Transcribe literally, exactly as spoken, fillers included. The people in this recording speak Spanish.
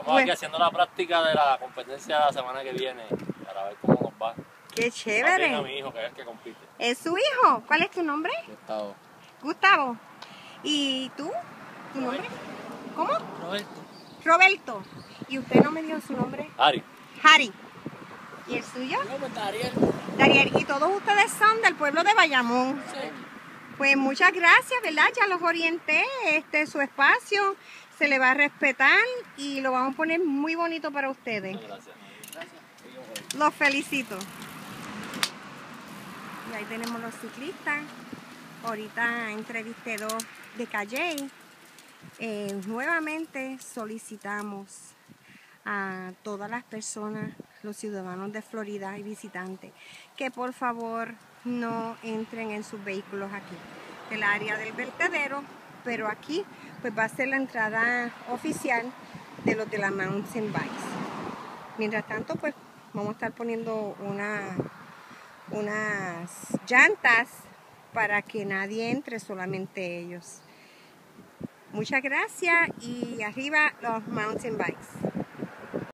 Estamos bueno. aquí haciendo la práctica de la competencia de la semana que viene para ver cómo nos va. ¡Qué chévere! A mi hijo, que es el que compite. ¿Es su hijo? ¿Cuál es tu nombre? Gustavo. Gustavo. ¿Y tú? ¿Tu Roberto. nombre? ¿Cómo? Roberto. Roberto. ¿Y usted no me dio su nombre? Ari. Harry. ¿Y el suyo? No, pues Dariel. Dariel. ¿Y todos ustedes son del pueblo de Bayamón? Sí. Pues muchas gracias, ¿verdad? Ya los orienté, este es su espacio, se le va a respetar y lo vamos a poner muy bonito para ustedes. Muchas gracias. Gracias. Los felicito. Y ahí tenemos los ciclistas. Ahorita entrevisté dos de Calley. Eh, nuevamente solicitamos a todas las personas, los ciudadanos de Florida y visitantes, que por favor no entren en sus vehículos aquí, del área del vertedero, pero aquí pues va a ser la entrada oficial de los de la Mountain Bikes. Mientras tanto pues vamos a estar poniendo una, unas llantas para que nadie entre, solamente ellos. Muchas gracias y arriba los Mountain Bikes.